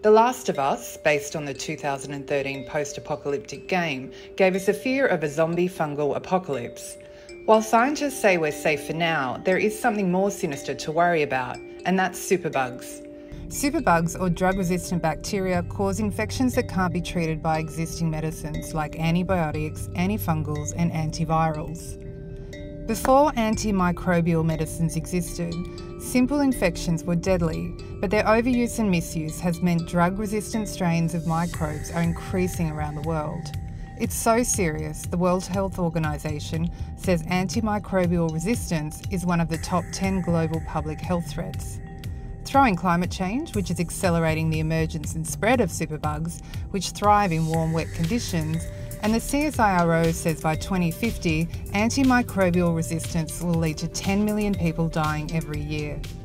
The Last of Us, based on the 2013 post-apocalyptic game, gave us a fear of a zombie fungal apocalypse. While scientists say we're safe for now, there is something more sinister to worry about, and that's superbugs. Superbugs, or drug-resistant bacteria, cause infections that can't be treated by existing medicines like antibiotics, antifungals, and antivirals. Before antimicrobial medicines existed, simple infections were deadly, but their overuse and misuse has meant drug-resistant strains of microbes are increasing around the world. It's so serious, the World Health Organization says antimicrobial resistance is one of the top 10 global public health threats. Throw in climate change, which is accelerating the emergence and spread of superbugs, which thrive in warm, wet conditions, and the CSIRO says by 2050, antimicrobial resistance will lead to 10 million people dying every year.